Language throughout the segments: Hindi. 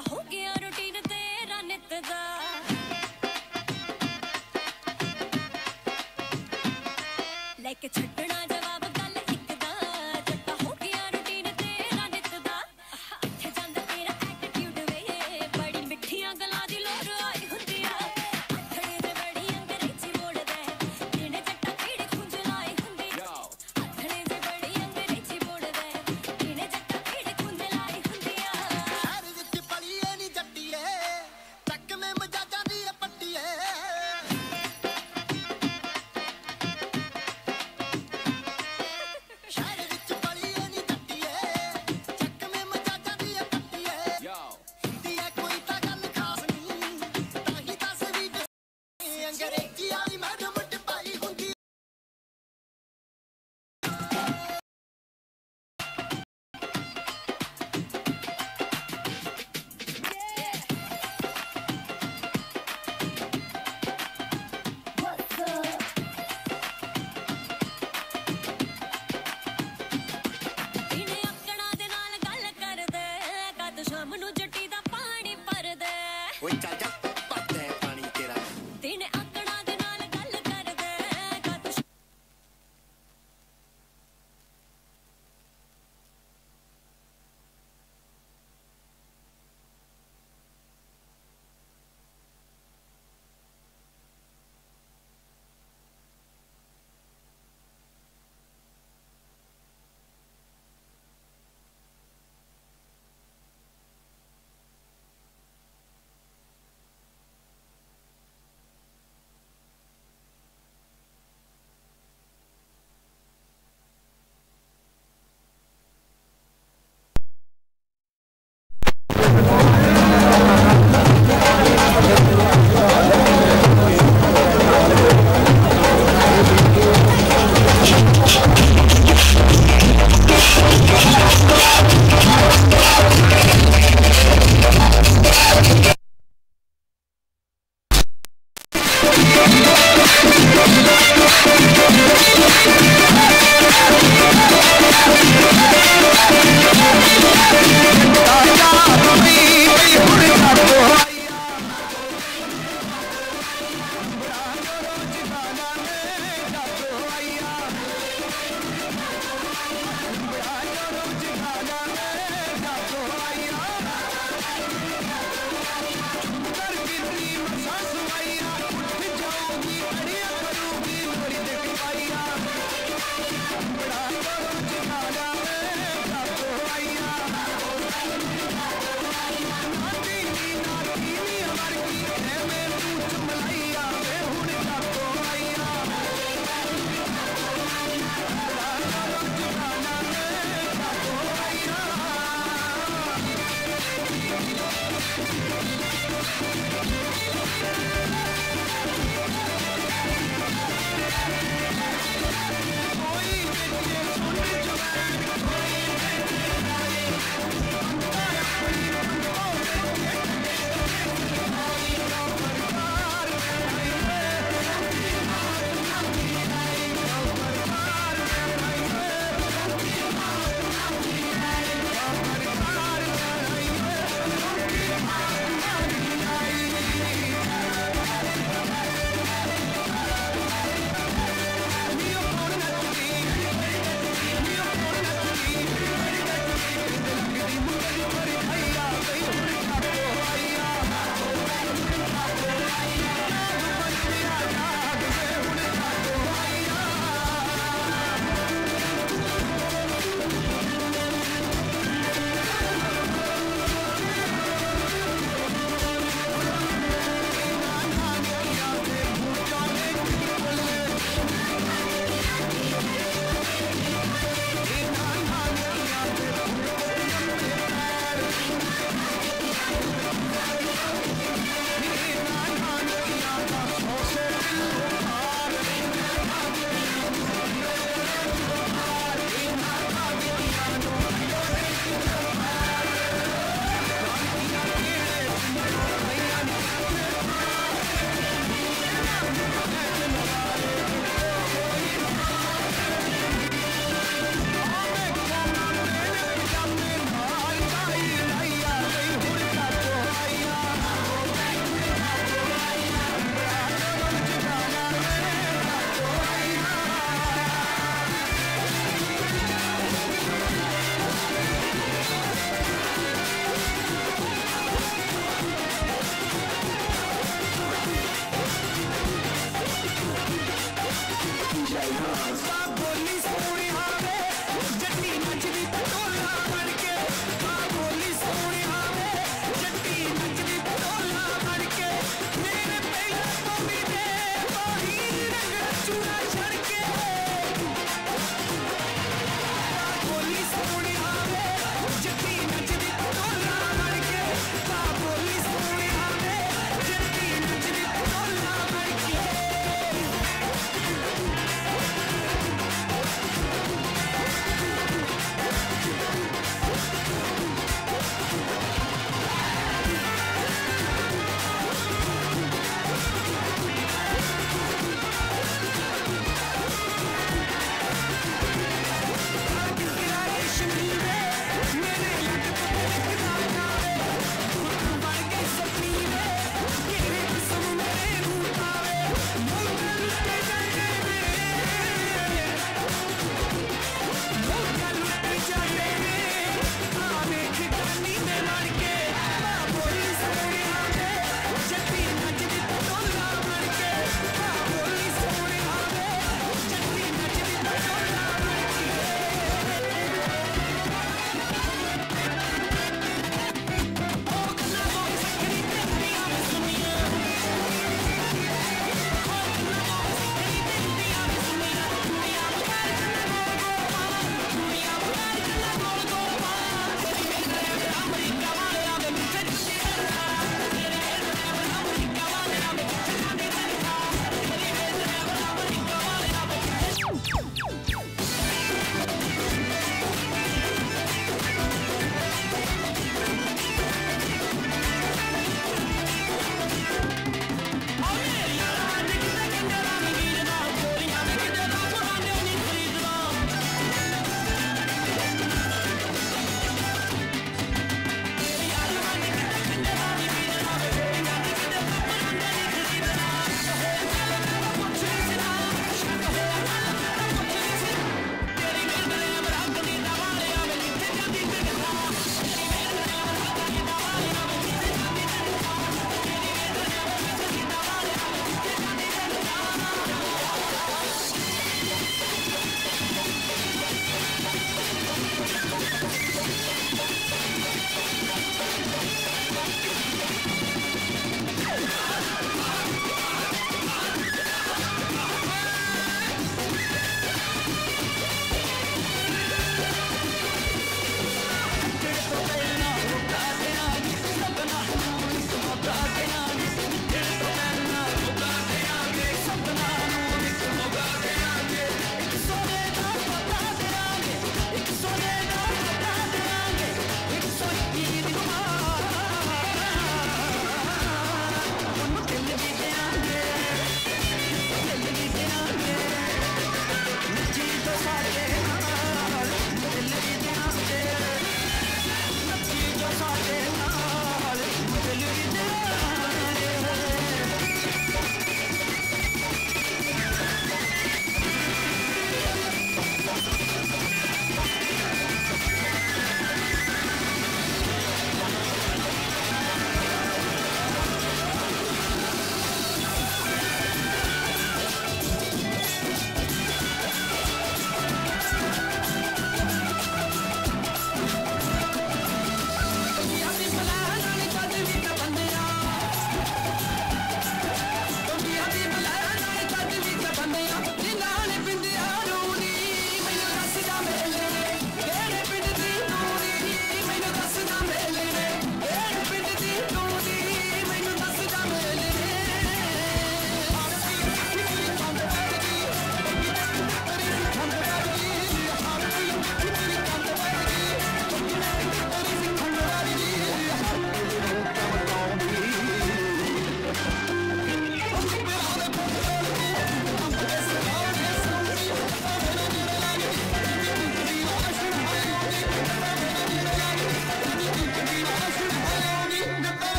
हो गया रूटीन तेरा नित दा लेके छड्डना जवाब गल इक दा जट्टा हो गया रूटीन तेरा नित दा इत्थे जांदा तेरा एटीट्यूड वे बड़ी मिठियां गल्लां दी लोड़ आई हुंदी आ अखड़े दे बड़ी अंग्रेजी बोलदा दिन जट्टा कीड़े खुंज लाई हुंदी अखड़े दे बड़ी अंग्रेजी बोलदा दिन जट्टा कीड़े खुंज लाई हुंदी आ शहर विच पलीए नी जट्टीए टक में मजाजां दी पट्टीए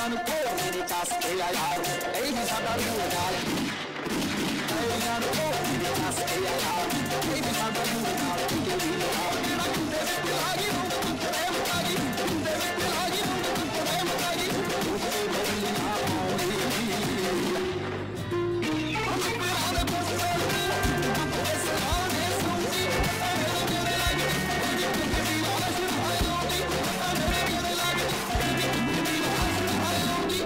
तेरियां नु ओ मेरे चास के यार ए भी साडा नूर नाल तेरियां नु ओ मेरे चास के यार ए भी साडा नूर नाल मेरा कुंडे विच लागी हूं प्रेम लागी कुंडे विच लागी हूं प्रेम लागी तुझे मेरी ना आऊंगी हम प्यार बसे ऐसे आने सुनती मेरे लागे तेरी लाश भाईयोंगी मेरे लागे तेरी लाश भाईयोंगी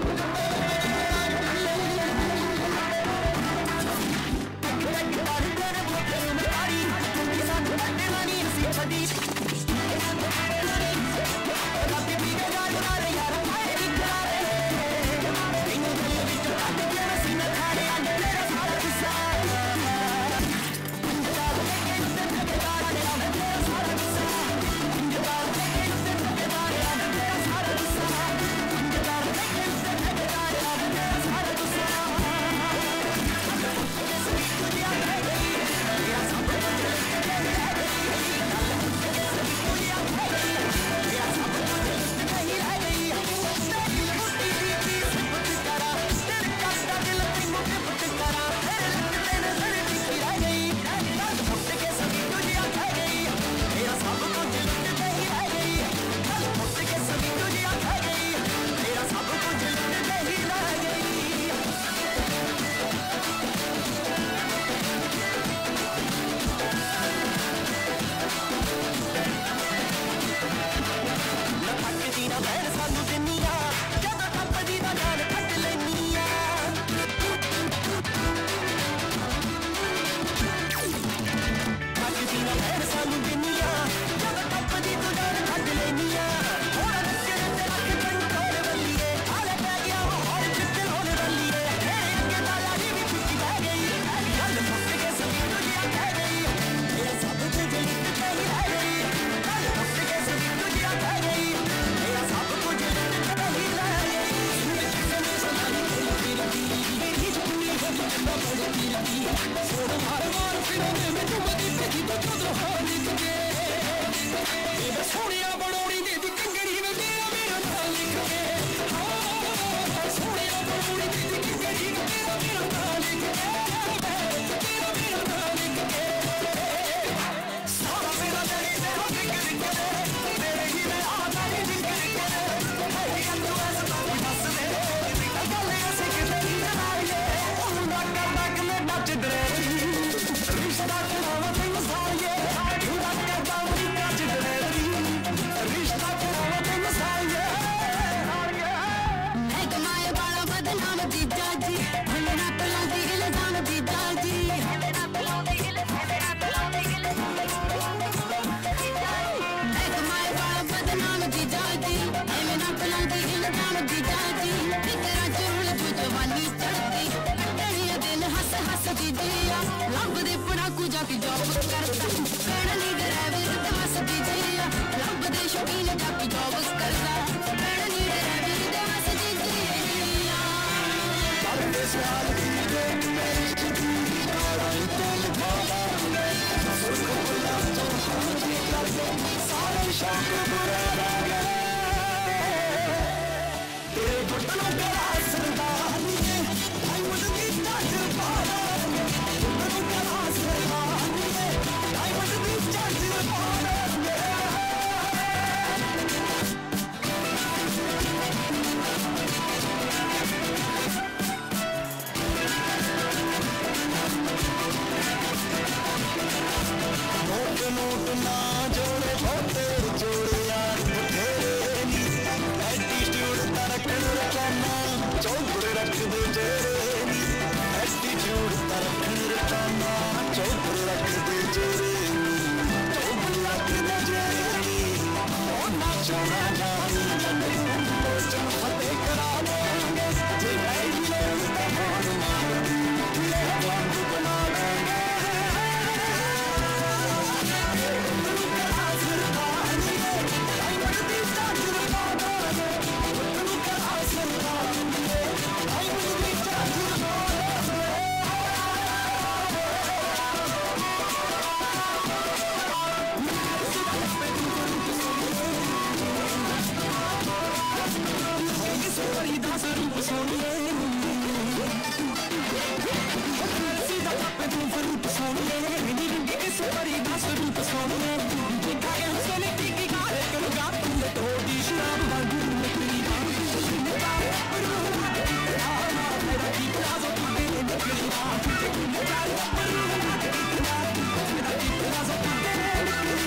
नोट ना जोड़े छोटे जोड़े यार सोनिए सीधा पे तू फरूट सोनिए नींद के सुपरी दास रूप सोनिए देखा के हंसने की गाले करूंगा तुम तो दी शराब बांधू तेरी मेरा की प्लाज़ो तू तेरे निकली मेरा की प्लाज़ो तू तेरे निकली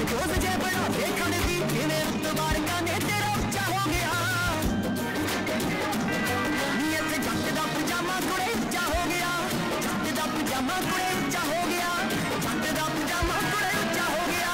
रोज जे बड़ा देखण दी किवें रुतबार काने तेरा उच्चा हो गया नीयत जट दा पजामा कुड़े उच्चा हो गया जट दा पजामा कुड़े उच्चा हो गया जट दा पजामा कुड़े उच्चा हो गया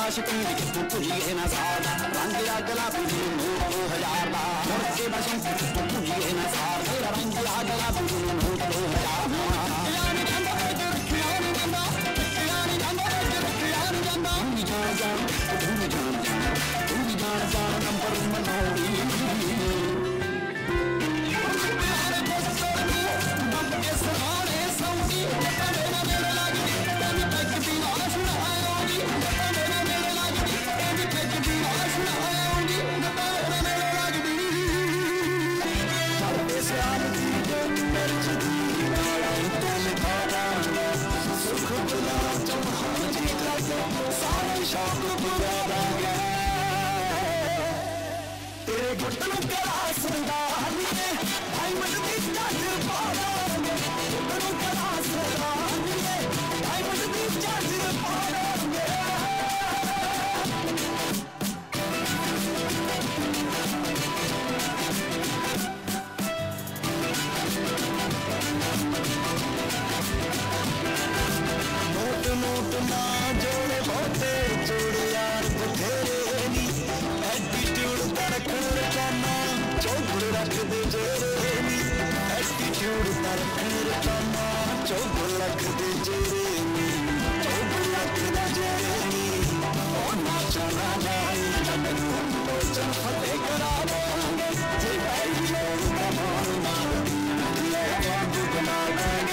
आशिकी दी तू भुलिए ना सार रंग आ गुलाबी दी नोट 2000 दा मुड़ के बसों तू भुलिए ना सार तेरा रंग आ गुलाबी दी नोट 2000 नंबर मनोड़ी तेरे घुटनों के आसरा भाई मजदी चादर पाड़ोगे घुटनों के आसरा भाई मजदी चादर पाड़ोगे नोट नोट ना जोड़े बहुते जोड़े यार बथेरे नी एटीट्यूड तरखन रचाना चौगुड़ रख दे जेरे नी एटीट्यूड तरखन रचाना चौगुड़ रख दे जेरे नी चौगुड़ रख दे जेरे नी ओ नाचना नहीं जगनू तो चल फते करा देंगे जे भाई लोग कमान मार ये बाबू बना देंगे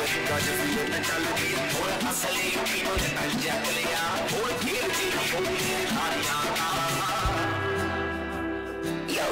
गज फिर चल गई थोड़ा असली पीनो चल लिया और फिर जी होली आरिया यो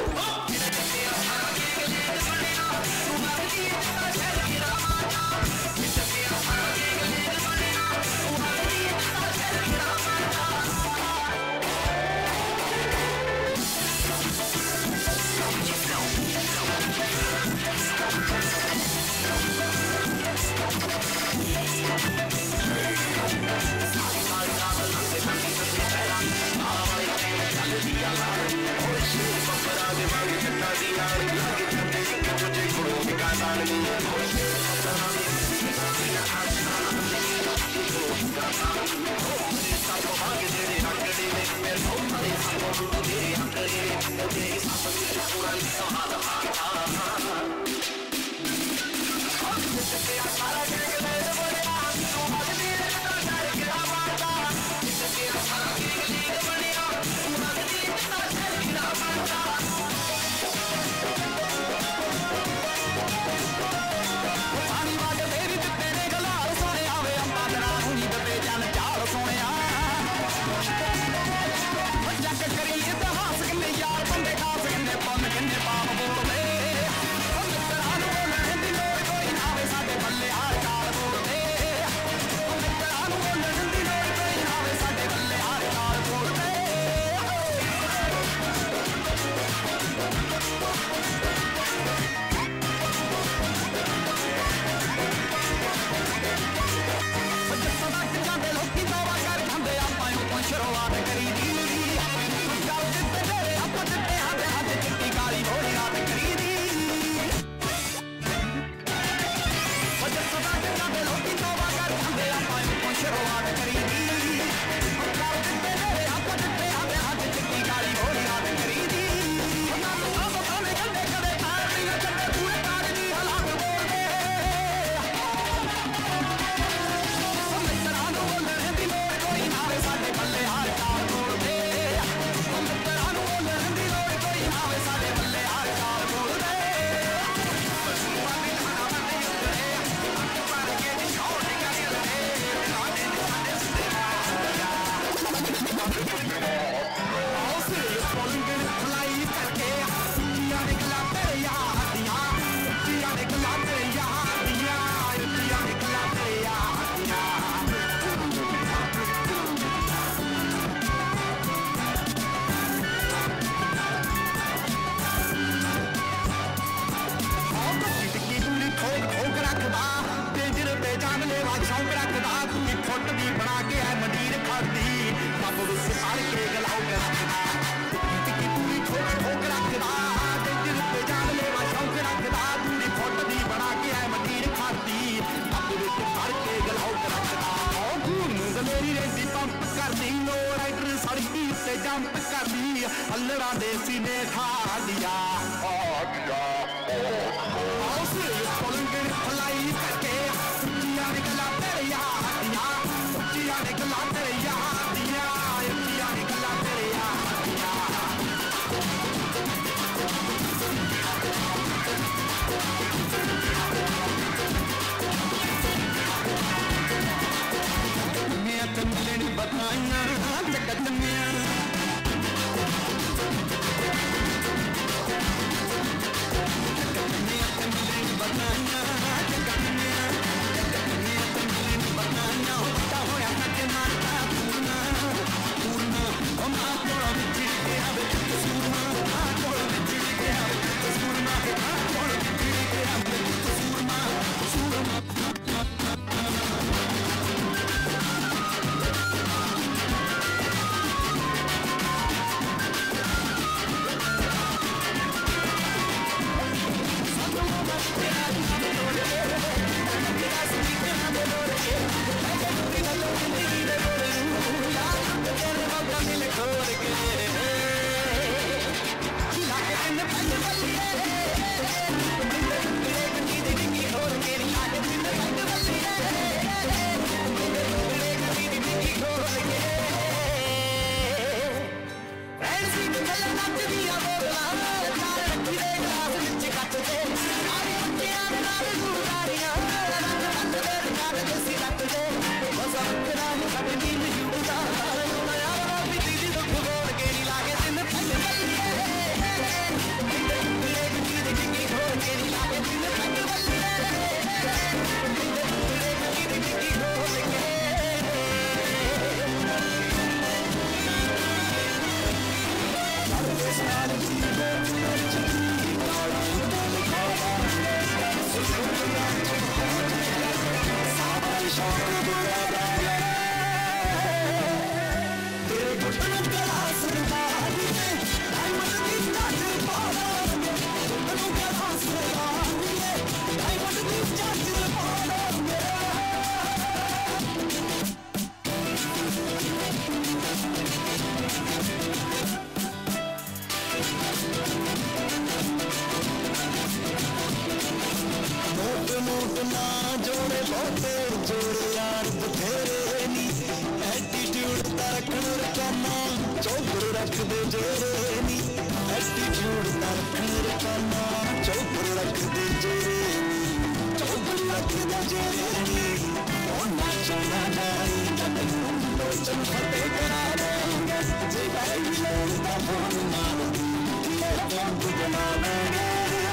नोट नोट ना जोड़े बहुते जोड़े यार बथेरे नी एटीट्यूड तरखण रकाना चौपर रख दे जोरे नी एटीट्यूड तरखण रकाना चौपर रख दे जोरे नी चौपर रख दे जोरे नी ना चोना नाई जब लोचन फटे करा देंगे जे भाई लोग फोन मार दिए फोन बना देंगे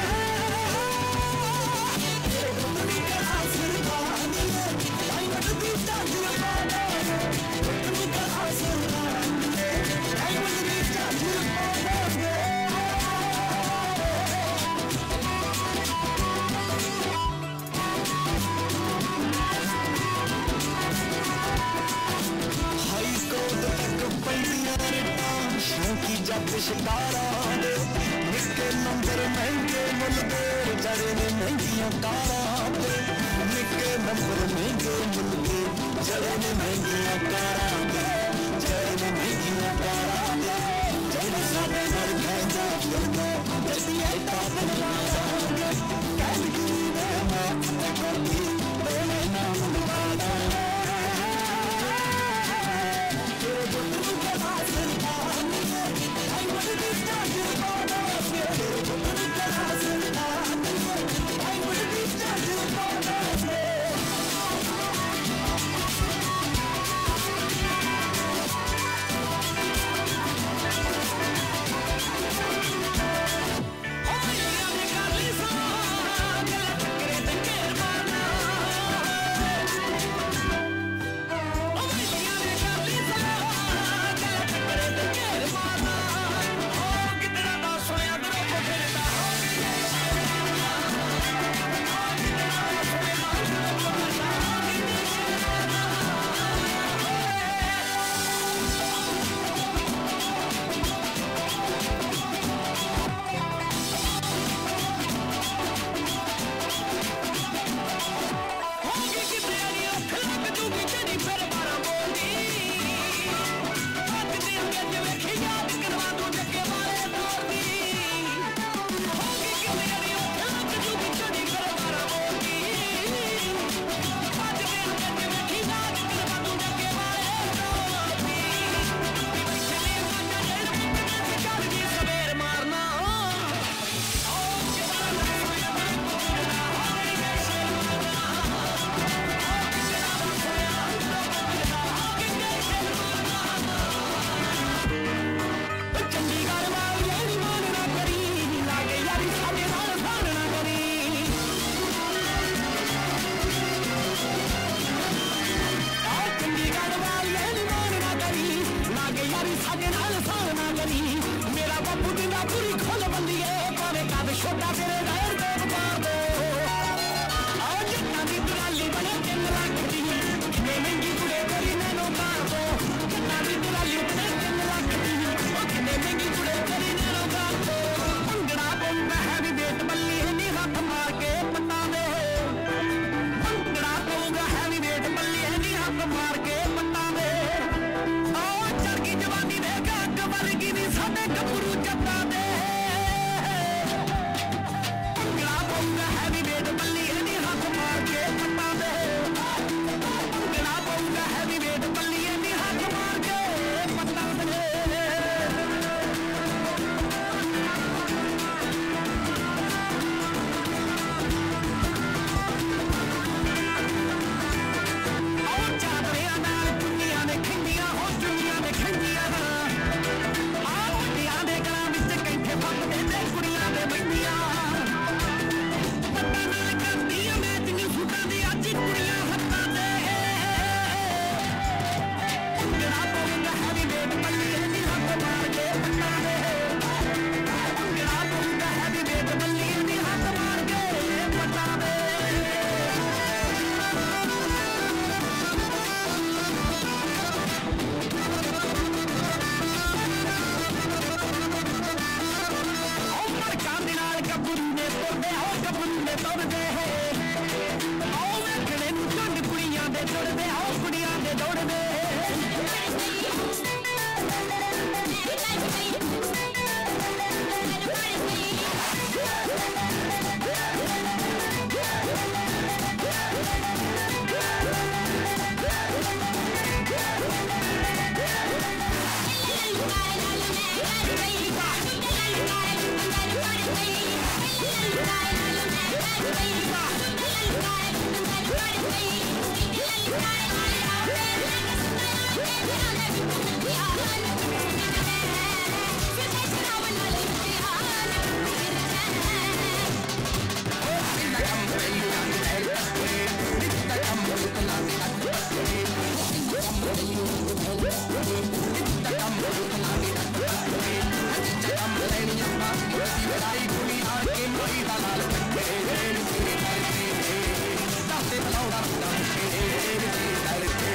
जब शिकारा दे निके नंबर महंगे मुल दे जड़े ने महंगियां कारा दे निके नंबर महंगे मुल दे जड़े ने महंगियां कारा दे जड़े ने महंगियां कारा दे जड़े साडे घर कहंदा फिरदा जदिए ताप बनावांगे कैलगरी दे मैं ते कोठी तेरे नाम दवादा तेरे दुल्हन के हासिल लड़ाई कुड़ी आन के मोई दा लाल पट्टे तेरे करते दाते लौड़ा मुंडा मुझे करते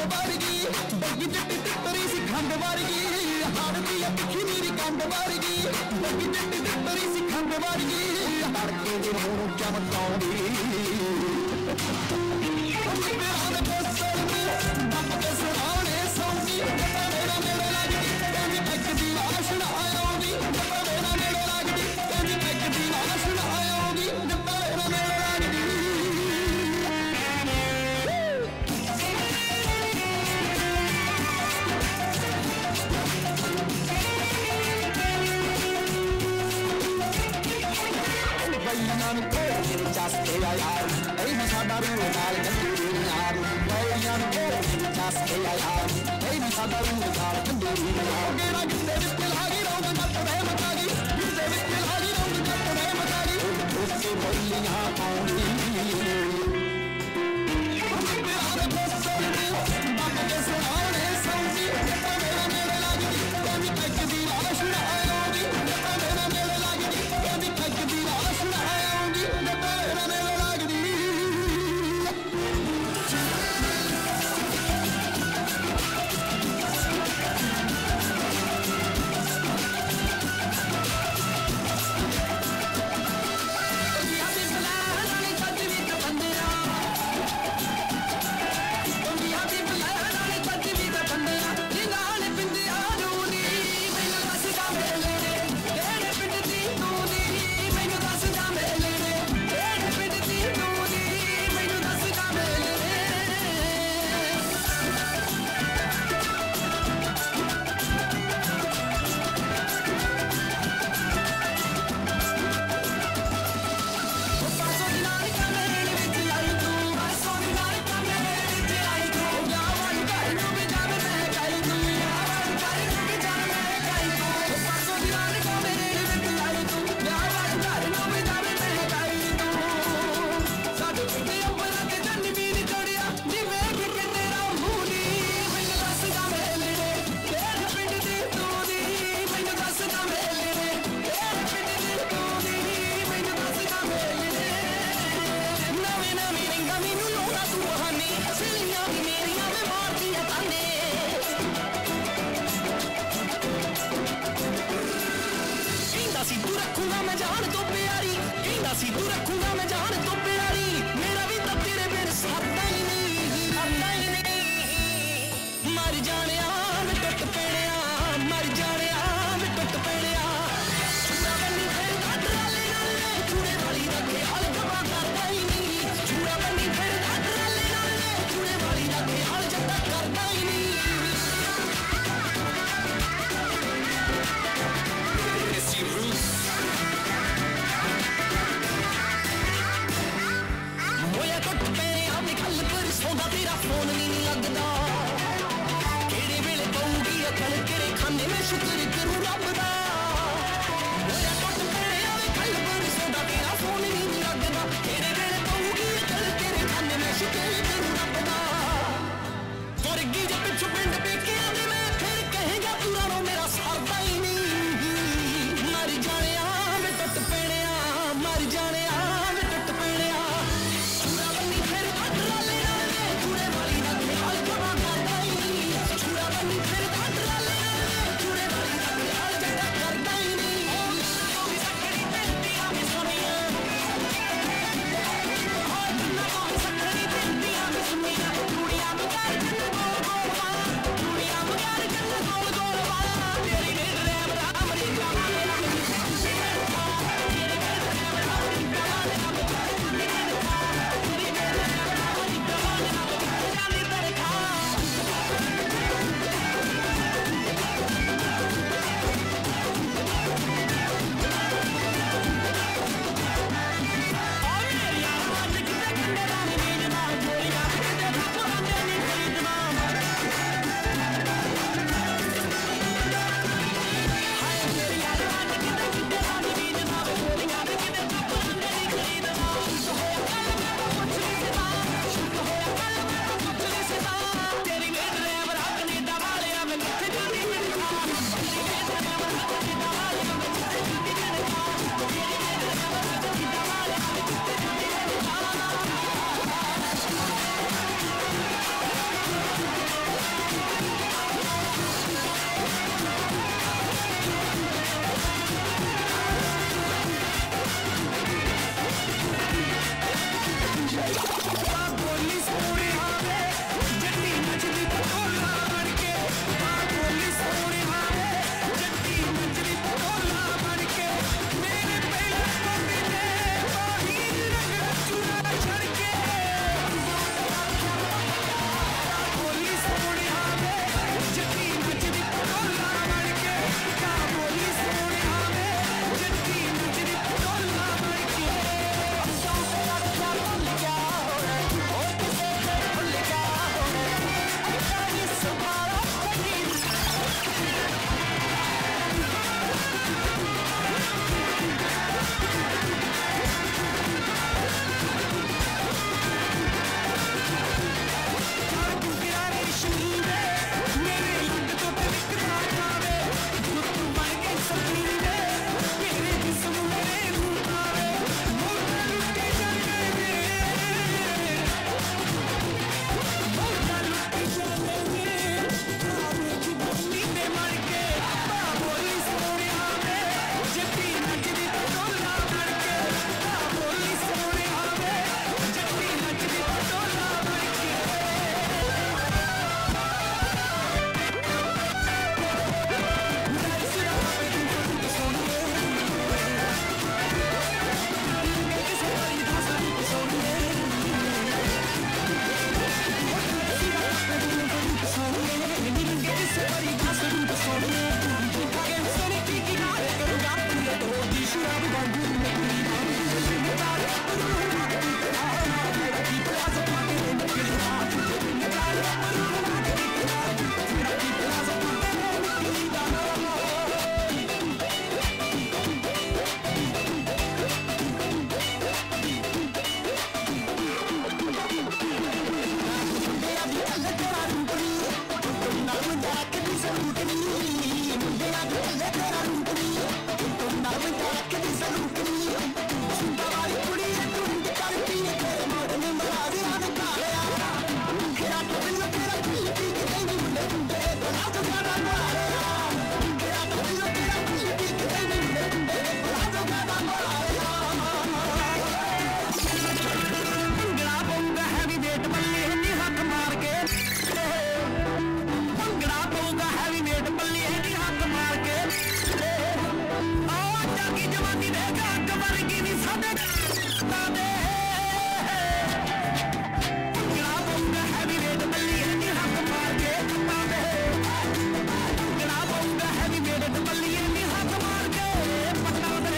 खंड वर्गी बग्गी चिट्टी तितरी सी खंड वर्गी हारदी है तिखी मेरी कंड वर्गी बग्गी चिट्टी तितरी सी खंड वर्गी हड़के दे मूंह चमकाउंदी मेरा ने बसल में दब के सराने सौंदी मेरा मेरे लगदी कहंदी पैक दी लाश ना आउंदी मेरा मेरे लगदी कहंदी पैक दी लाश ना आउंदी मेरा मेरे लगदी ਬਈਆਂ ਨੂੰ ਕੋਈ ਚਸਕੇ ਆ ਯਾਰ ਇਹ ਵੀ ਸਾਡਾ ਰੂਹ ਨਾਲ ਕੰਦੂਰੀ ਯਾਰ ਬਈਆਂ ਨੂੰ ਕੋਈ ਚਸਕੇ ਆ ਯਾਰ ਇਹ ਵੀ ਸਾਡਾ ਰੂਹ ਨਾਲ ਕੰਦੂਰੀ ਯਾਰ ਗੇੜਾ ਗਿੱਤੇ ਵਿੱਚ ਲਾ ਗਈ ਰੌਂਦ ਨੱਤ ਦੇ ਮਚਾ ਗਈ ਗਿੱਤੇ ਵਿੱਚ ਲਾ ਗਈ ਰੌਂਦ ਨੱਤ ਦੇ ਮਚਾ ਗਈ ਉਸੇ ਬੋਲੀਆਂ ਪਾਉਂਦੀ ਮੇਰੇ ਬਸਲ ਨੂੰ ਦੱਬ ਕੇ ਸੁਣਾਉਣੇ ਸੌਂਦੀ ਮੇਰਾ ਮੇਰੇ ਲੱਗਦੀ ਕਹਿੰਦੀ ਪੈਕ ਦੀ ਲਾਸ਼ ਨਾ ਆਉਂਦੀ ਮੇਰਾ ਮੇਰੇ ਲੱਗਦੀ ਕਹਿੰਦੀ ਪੈਕ ਦੀ ਲਾਸ਼ ਨਾ ਆਉਂਦੀ ਮੇਰਾ ਮੇਰੇ ਲੱਗਦੀ ਵਰਗੀ ਨੀ ਸਾਡੇ ਤਾਦੇ ਭੰਗੜਾ ਪਾਉਂਦਾ ਹੈਵੀ ਵੇਟ ਬੱਲੀਏ ਨੀ ਹੱਥ ਮਾਰ ਕੇ ਤਾਦੇ ਭੰਗੜਾ ਪਾਉਂਦਾ ਹੈਵੀ ਵੇਟ ਬੱਲੀਏ ਨੀ ਹੱਥ ਮਾਰ ਕੇ ਪੱਟਾਂ ਦੇ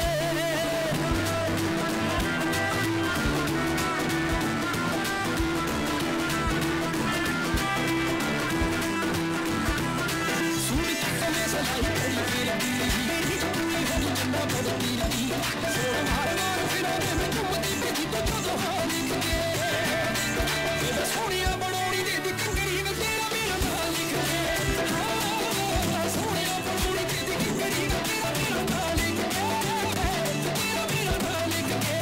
ਸੋਹਣੀਆਂ ਬਣਾਉਣੀ ਦੇ ਦੀ ਕੰਗਰੀ ਨੂੰ ਤੇਰਾ ਮੇਰਾ ਨਾਂ ਲਿਖ ਕੇ ਸੋਹਣੀਆਂ ਬਣਾਉਣੀ ਦੇ ਦੀ ਕੰਗਰੀ ਨੂੰ ਤੇਰਾ ਮੇਰਾ ਨਾਂ ਲਿਖ ਕੇ ਤੇਰਾ ਮੇਰਾ ਨਾਂ ਲਿਖ ਕੇ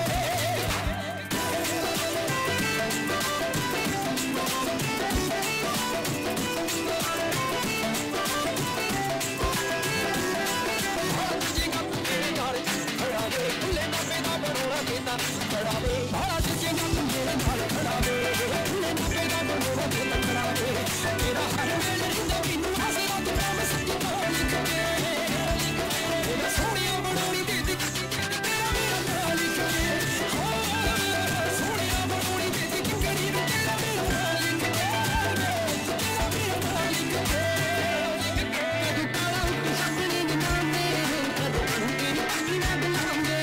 ਭਾਲਾ ਜੱਜੇਗਾ ਤੂੰ ਮੇਰੇ ਨਾਲ ਖੜਾ ਵੇ ਖੁੱਲੇ ਨਾਪੇ ਦਾ ਬਣੋਗਾ ਤੇਰਾ ਖੜਾ ਵੇ ਤੇਰਾ ਹਰ ਵੇਲੇ ਰਹਿੰਦਾ ਮੈਨੂੰ ਹੱਸਦਾ ਤੂੰ ਮੈਂ ਸੱਚੀ ਤੋਂ ਲਿਖ ਕੇ ਤੇਰਾ ਸੋਹਣੀਆਂ ਬਣਾਉਣੀ ਦੇ ਦੀ ਤੇਰਾ ਮੇਰਾ ਨਾਂ ਲਿਖ ਕੇ ਸੋਹਣੀਆਂ ਬਣਾਉਣੀ ਦੇ ਦੀ ਕੰਗਣੀ ਨੂੰ ਤੇਰਾ ਮੇਰਾ ਨਾਂ ਲਿਖ ਕੇ ਤੇਰਾ ਮੇਰਾ ਨਾਂ ਲਿਖ ਕੇ ਕਦੋਂ ਕਾਲਾ ਉੱਤੇ ਸਾਹਮਣੇ ਨੀ ਮਾਰਦੇ ਕਦੋਂ ਅੰਕੇ ਨੀ ਪੱਕੀ ਨਾ ਬੁਲਾਉਂਦੇ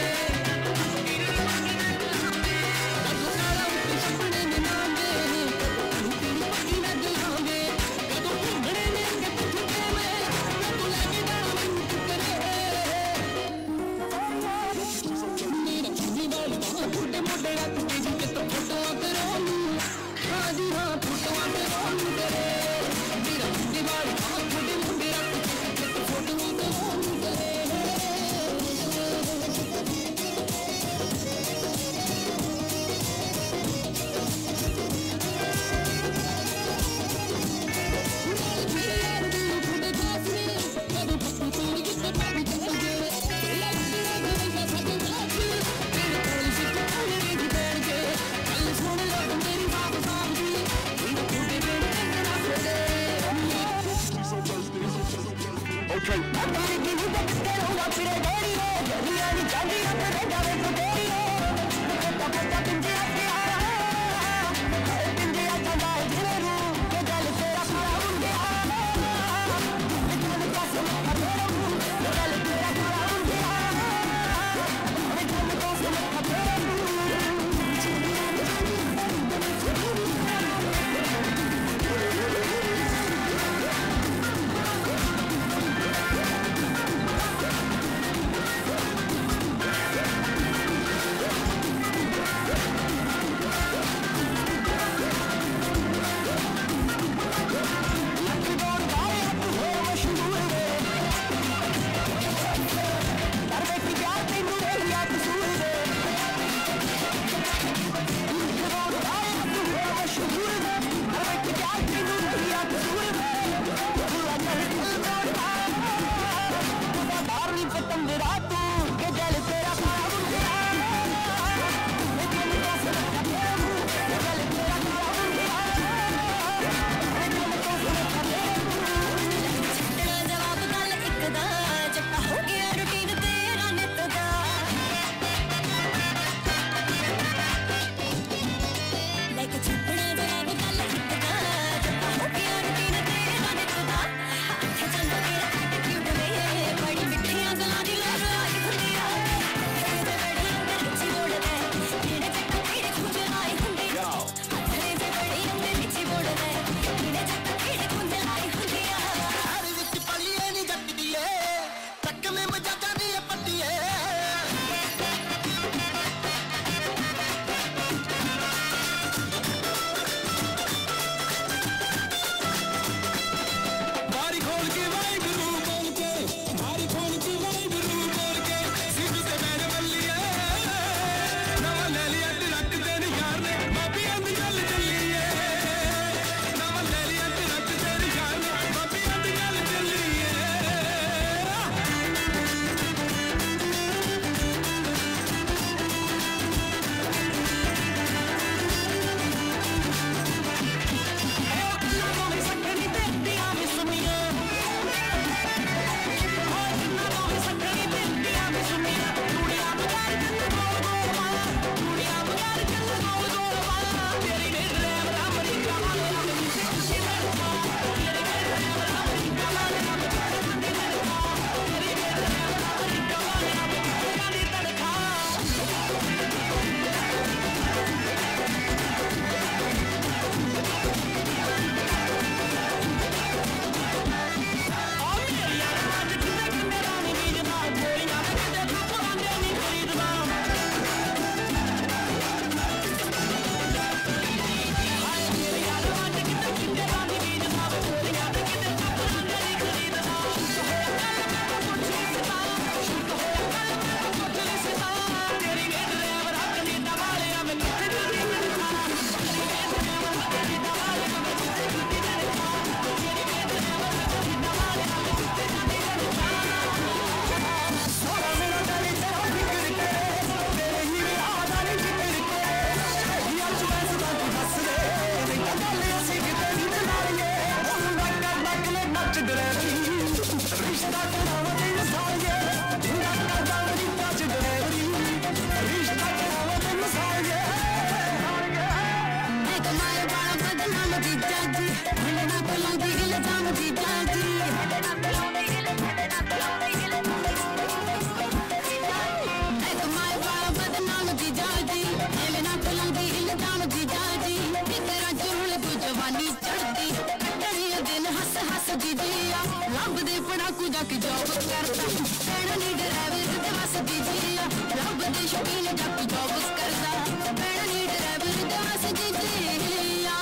ਭੈਣਾ ਨੀ ਡਰਾਈਵਰ ਤੇ ਵਸਦੀ ਜੀਆ ਰੱਬ ਦੇ ਸ਼ੌਕੀਨ ਜੱਟ ਜੋਬਸ ਕਰਦਾ ਭੈਣਾ ਨੀ ਡਰਾਈਵਰ ਤੇ ਵਸਦੀ ਜੀਆ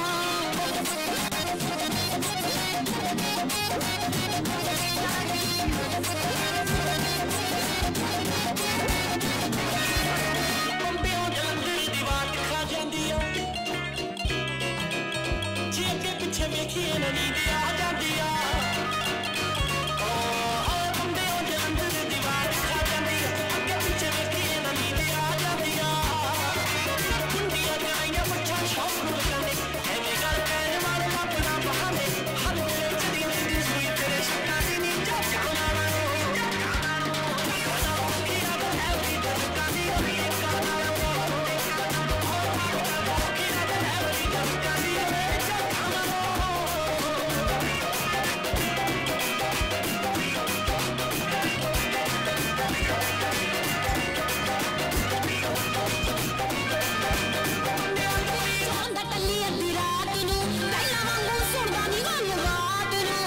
ਬੰਬਿਓਂ ਜਲੰਧਰ ਦੀ ਵਾਟ ਖਾ ਜਾਂਦੀ ਆ ਜੇ ਅੱਗੇ ਪਿੱਛੇ ਵੇਖੀਏ ਨਾ ਨੀਂਦ ਆ ਜਾਂਦੀ ਆ ਬੰਬਿਓਂ ਜਲੰਧਰ ਦੀ ਵਾਟ ਖਾ ਜਾਂਦੀ ਆ ਅੱਗੇ ਪਿੱਛੇ ਵੇਖੀਏ ਨਾ ਨੀਂਦ ਆ ਜਾਂਦੀ ਆ ਹੁੰਦੀਆਂ ਗਾਈਆਂ ਮੱਛਾਂ ਸ਼ੌਕ ਨੂੰ ਲਗਾਉਂਦੇ ਐਵੇਂ ਗੱਲ ਕਹਿਣ ਵਾਲੇ ਲੱਭਣਾ ਬਹਾਨੇ ਹਰ ਵੇਲੇ ਚੜੀ ਰਹਿੰਦੀ ਸੂਈ ਤੇਰੇ ਸੁੱਕਾਂ ਦੀ ਨੀ ਜਾਣਾ ਚਾਹੁੰਦਾ ਟੱਲੀ ਅੱਧੀ ਰਾਤ ਨੂੰ ਪਹਿਲਾਂ ਵਾਂਗੂ ਸੁਣਦਾ ਨੀ ਗੱਲਬਾਤ ਨੂੰ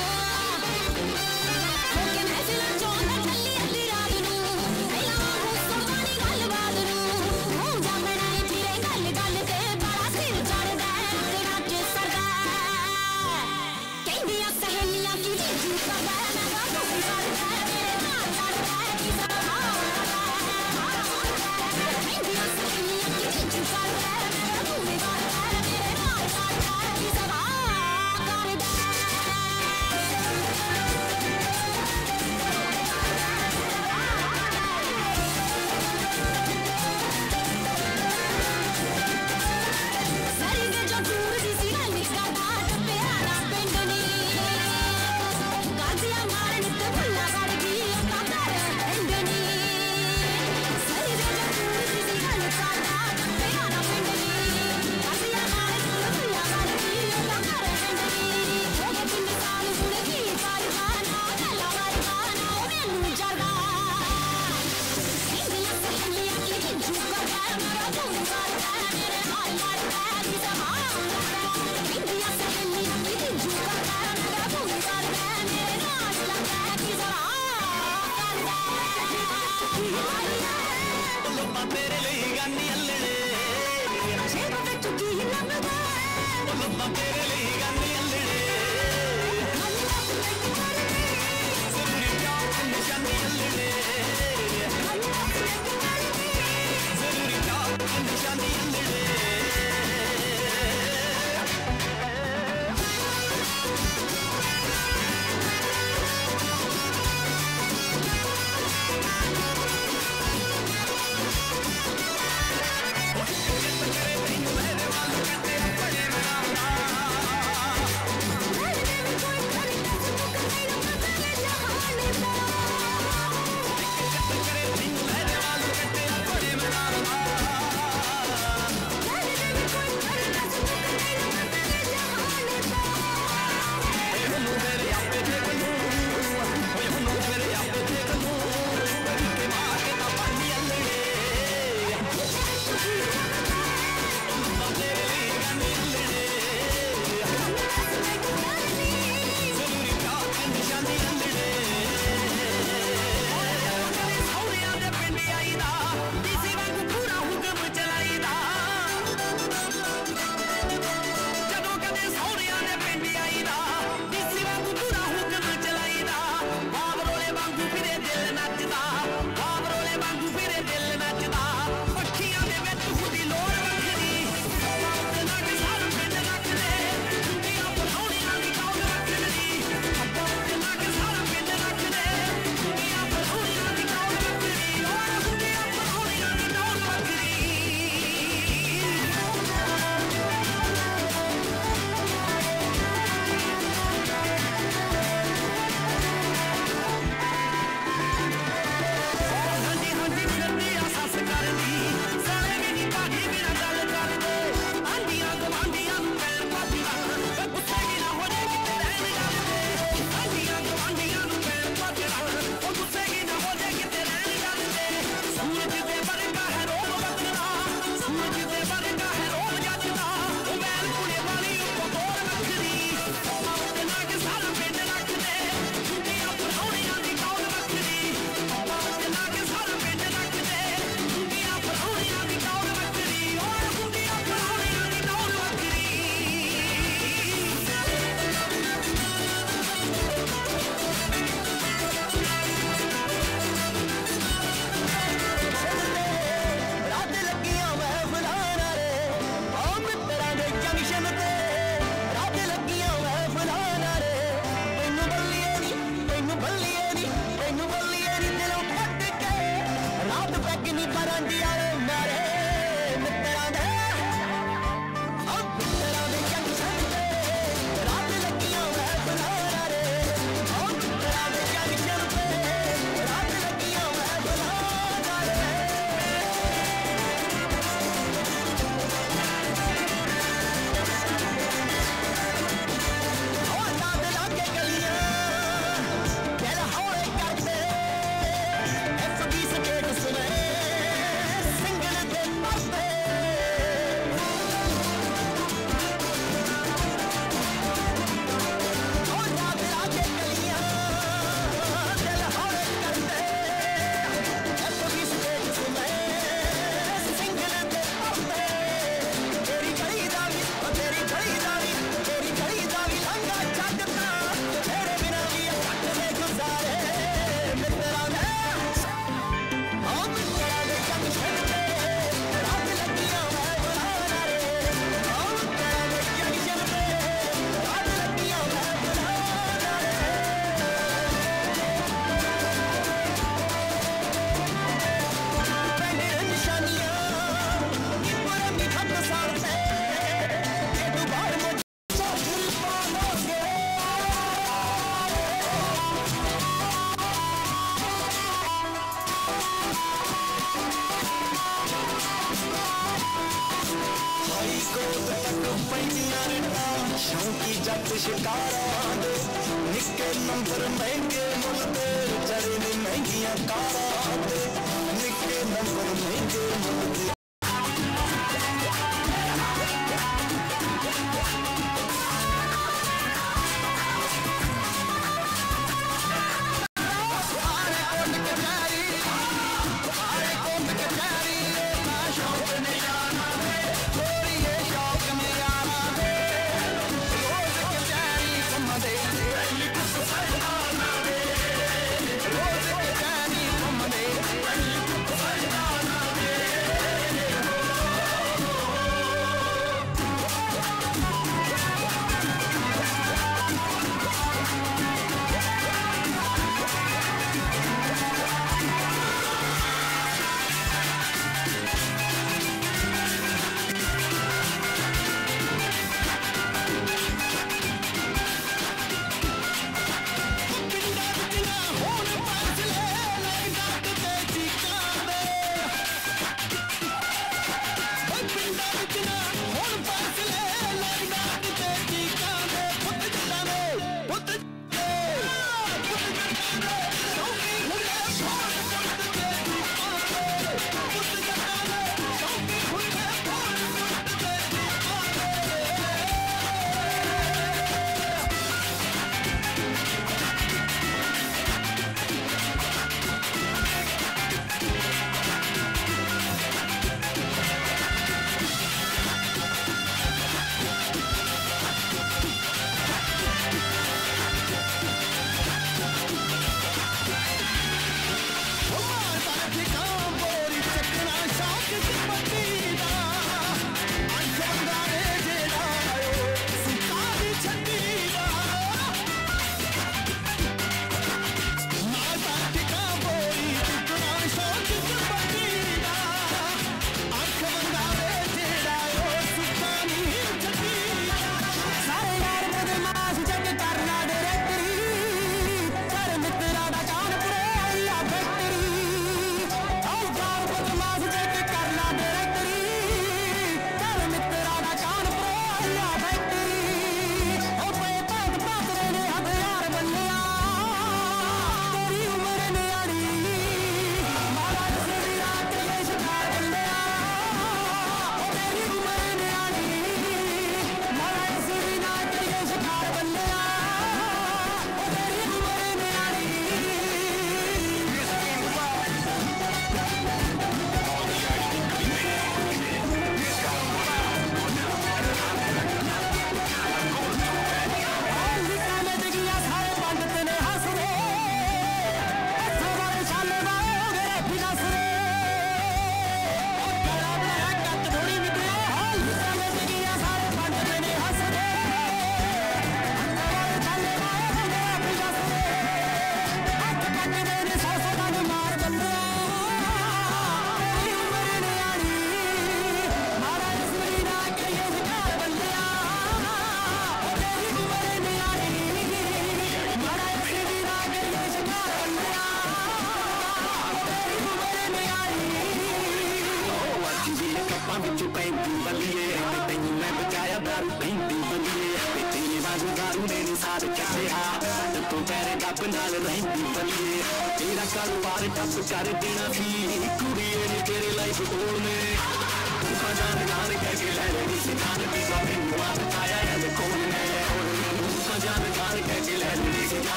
ਹੋ ਕੇ ਮੈਸੇਜ ਚਾਹੁੰਦਾ ਟੱਲੀ ਅੱਧੀ ਰਾਤ ਨੂੰ ਪਹਿਲਾਂ ਵਾਂਗੂ ਸੁਣਦਾ ਨੀ ਗੱਲਬਾਤ ਨੂੰ ਮੂੰਹ ਜਾਮਣਾ ਏ ਫਿਰੇ ਗੱਲ ਗੱਲ ਤੇ ਬੜਾ ਸਿਰ ਚੜਦਾ ਤੇ ਨੱਚ ਸਰਦਾ ਕਹਿੰਦੀਆਂ ਸਹੇਲੀਆਂ ਕੀ ਜੀਜੂ ਕਰਦਾ ਮੈਂ ਗਾ ਤੂੰ ਕਰਦਾ ਮੇਰੇ ਨਾਲ ਲੜਦਾ ਕੀ ਸਭਾ ਕਹਿੰਦੀਆਂ ਸਹੇਲੀਆਂ ਕੀ ਜੀਜੂ ਕਰਦਾ ਮੈਂ ਗਾ ਤੂੰ ਕਰਦਾ ਮੇਰੇ ਨਾਲ ਲੜਦਾ ਕੀ ਸਭਾ ਕਰਦਾ ਸਰੀਗੇ ਜੋ ਦੂਰ ਦੀ ਸੀ ਗੱਲ ਕਰਦਾ ਟੱਪਿਆ ਨਾ ਪਿੰਡ ਨੀ ਗਾਜੀਆਂ ਮਾਰਨ ਤੇ ਭੁੱਲਾ ਵੜ ਗਈ ਕਾਦਰ ਪਿੰਡ ਨੀ ਸਰੀਗੇ ਜੋ ਦੂਰ ਦੀ ਸੀ ਗੱਲ ਕਰਦਾ ਟੱਪਿਆ ਨਾ ਪਿੰਡ ਨੀ ਗਾਜੀਆਂ ਮਾਰਨ ਤੇ ਭੁੱਲਾ ਵੜ ਗਈ ਕਾਦਰ ਪਿੰਡ ਨੀ ਹੋ ਗਏ ਕਿੰਨੇ ਸਾਲ ਹੁਣ ਕੀ ਕਰਦਾ ਨਾ ਗੱਲਾਂ ਵਰਗਾ ਨਾ ਉਹ ਮੈਨੂੰ ਜਰਦਾ ਕਹਿੰਦੀਆਂ ਸਹੇਲੀਆਂ ਕੀ ਜੀਜੂ ਕਰਦਾ ਮੇਰਾ ਤੂੰ ਕਰਦਾ ਮੇਰੇ ਨਾਲ ਲੜਦਾ ਕੀ ਸਭਾ ਕਹਿੰਦੀਆਂ ਸਹੇਲੀਆਂ ਕੀ ਜੀਜੂ ਕਰਦਾ ਮੇਰਾ ਤੂੰ ਕਰਦਾ ਮੇਰੇ ਨਾਲ ਲੜਦਾ ਕੀ ਸਭਾ ਲੱਭਾ ਤੇਰੇ ਲਈ ਗਾਨੀ ਅੱਲੜੇ ਜੇਬ ਵਿੱਚ ਕੀ ਲੱਭਦਾ ਲੱਭਾ ਤੇਰੇ ਲਈ ਗਾਨੀ ਅੱਲੜੇ ਜ਼ਰੂਰੀ ਪਿਆਰ ਨਿਸ਼ਾਨੀ ਅੱਲੜੇ ਜ਼ਰੂਰੀ ਪਿਆਰ ਨਿਸ਼ਾਨੀ ਅੱਲੜੇ हाई कोट तक पैनिया रेटा शौकी जट शिकारा दे निके नंबर महंगे मुलदे जड़े ने महंगियां कारा दे निके नंबर महंगे मुलदे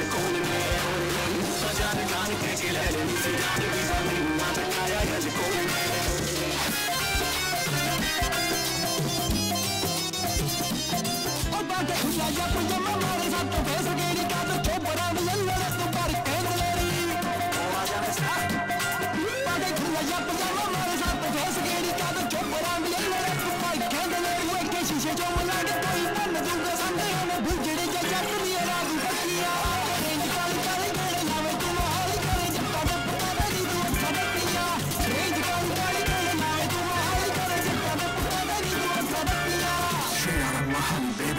Let's go. तो फंस गई कादर चोपड़ा में लल्ला तो पर कैंडलेरी आ जाने सा पागे खुला या पजामा मारे साथ तो फंस गई कादर चोपड़ा में लल्ला तो पर कैंडलेरी वो के शीशे जो मला के कोई बन दूंगा संगे हमें भूजड़े के जट दिए राजू बकिया रेंज काली काली गड़े लावे तुम हाली करे जट्टा दे पता दे तू अच्छा बकिया रेंज काली काली गड़े लावे तुम हाली करे जट्टा दे पता दे तू अच्छा बकिया Straight out of my honey, baby.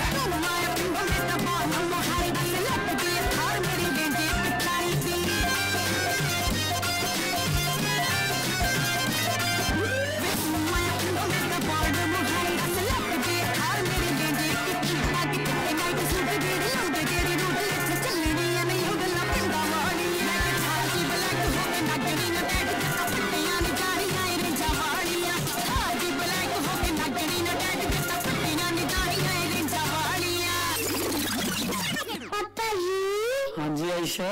Aisha?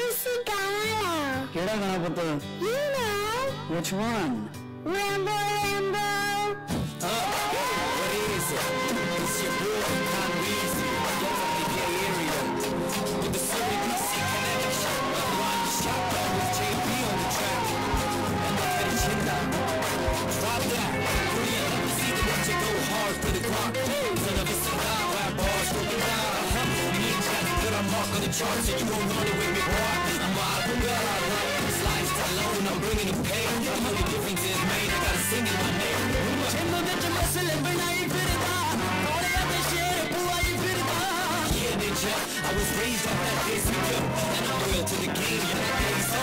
Keda gana putra? You know. Which one? Rambo, Rambo. What is it? It's your boy, Conweezy. You're from the gay area. With the Surrey DC connection. One shot with JP on the track. And the head chinda. Drop that. Korean, see the watch it go hard for the clock. Son of a cigar, rap bars, broken down. Me and Jack put our mark on the charts, and you won't know it with me, boy. I'm out of God. This lifestyle alone, I'm bringing the pain. The only difference is made, I gotta sing in my name. Yeah, ninja, I was raised off that basic good, and I'm loyal to the game, yeah, that day so.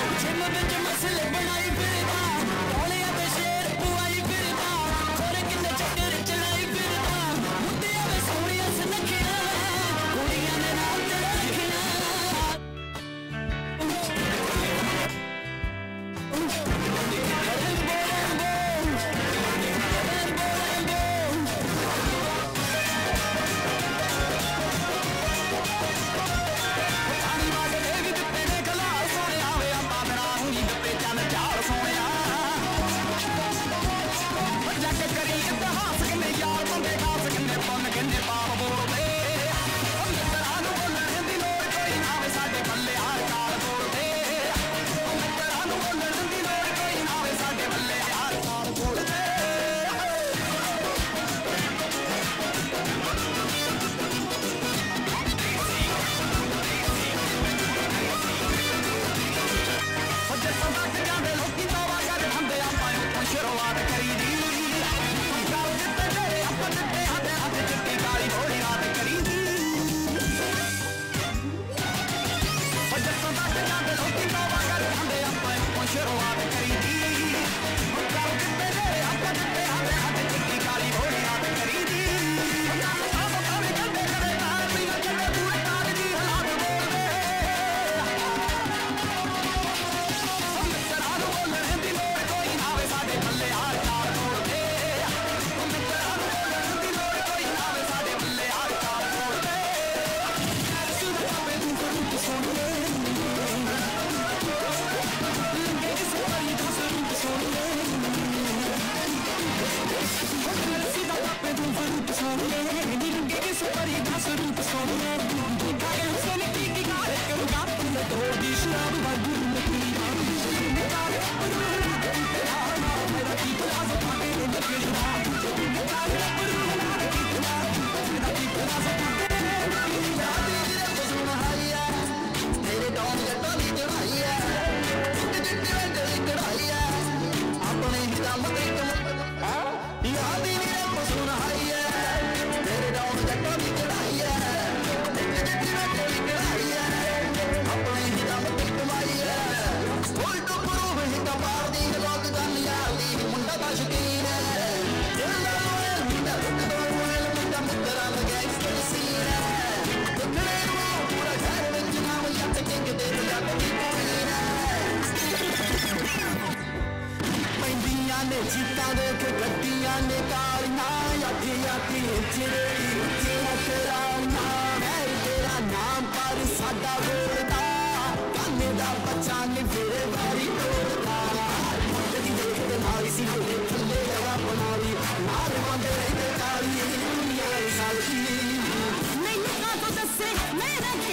मैं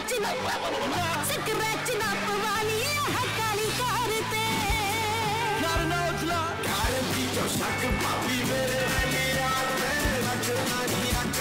स्क्रैच ना पवानी है काली कार ते करना उजला कार दी जो शक भाभी मेरे यार में रखना नहीं रख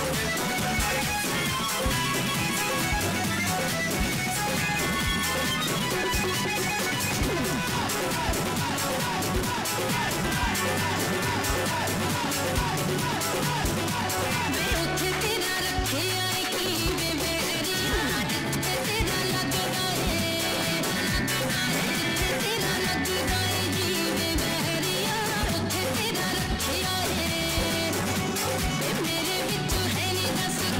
मेरे विच है नी दस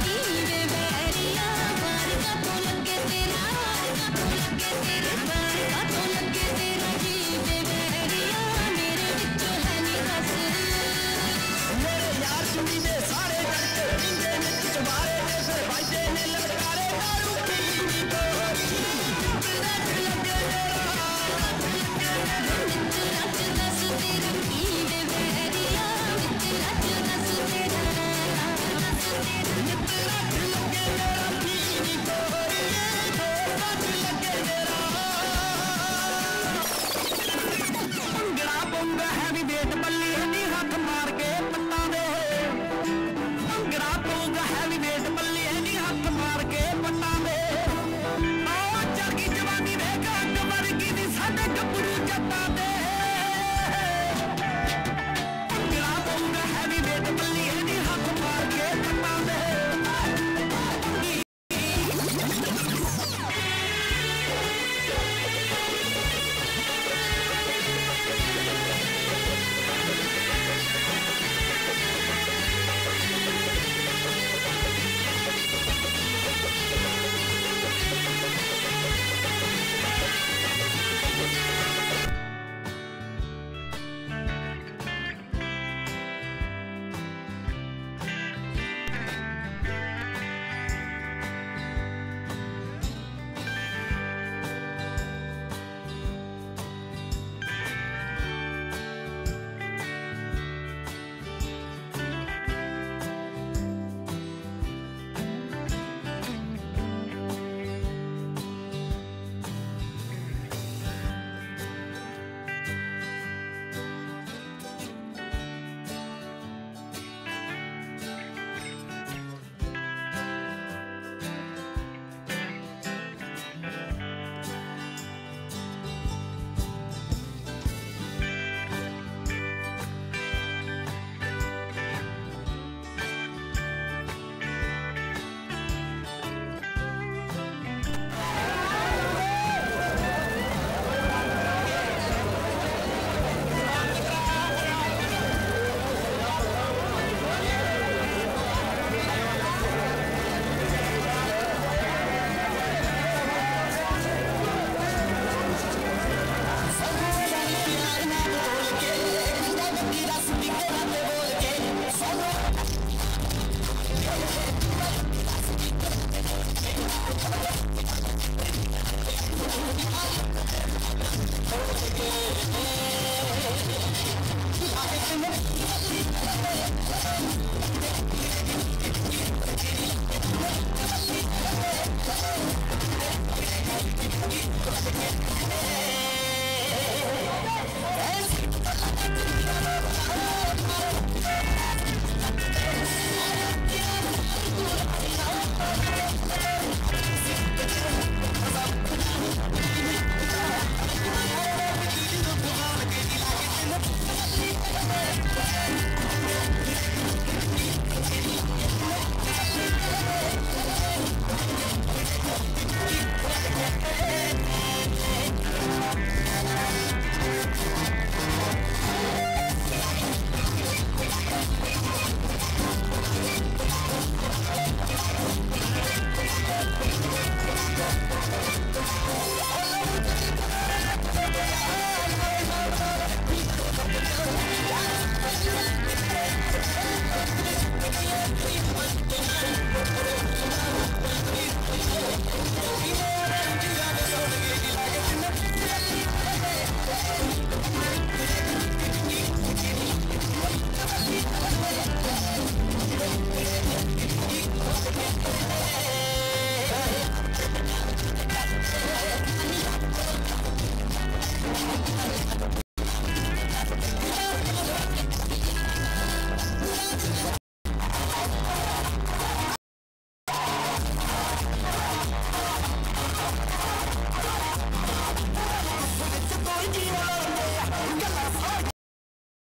जीवन